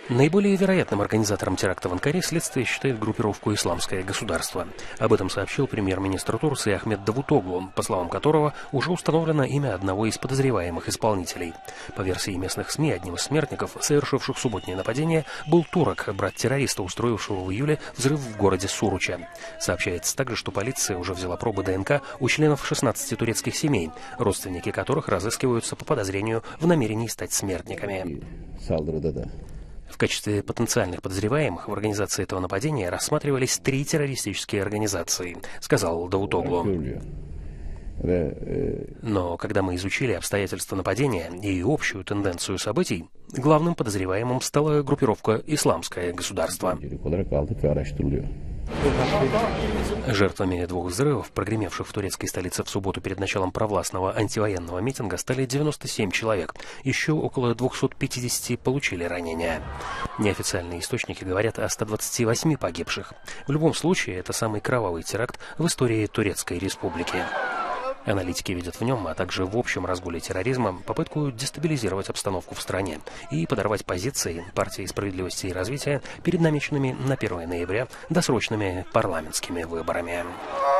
Наиболее вероятным организатором теракта в Анкаре следствие считает группировку «Исламское государство». Об этом сообщил премьер-министр Турции Ахмед Давутоглу, по словам которого уже установлено имя одного из подозреваемых исполнителей. По версии местных СМИ, одним из смертников, совершивших субботнее нападение, был турок, брат террориста, устроившего в июле взрыв в городе Суруча. Сообщается также, что полиция уже взяла пробы ДНК у членов 16 турецких семей, родственники которых разыскиваются по подозрению в намерении стать смертниками. В качестве потенциальных подозреваемых в организации этого нападения рассматривались 3 террористические организации, сказал Давутоглу. Но когда мы изучили обстоятельства нападения и общую тенденцию событий, главным подозреваемым стала группировка «Исламское государство». Жертвами 2 взрывов, прогремевших в турецкой столице в субботу перед началом провластного антивоенного митинга, стали 97 человек. Еще около 250 получили ранения. Неофициальные источники говорят о 128 погибших. В любом случае, это самый кровавый теракт в истории Турецкой Республики. Аналитики видят в нем, а также в общем разгуле терроризма, попытку дестабилизировать обстановку в стране и подорвать позиции партии справедливости и развития перед намеченными на 1 ноября досрочными парламентскими выборами.